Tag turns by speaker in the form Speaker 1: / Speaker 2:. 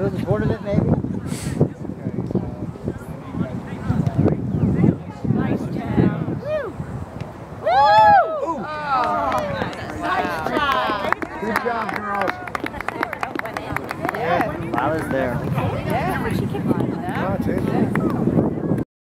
Speaker 1: Move the board of it, maybe?
Speaker 2: Nice job. Woo! Woo! Oh, nice job.
Speaker 1: Good job, girls.
Speaker 2: Yeah.
Speaker 1: I was there.
Speaker 2: Yeah.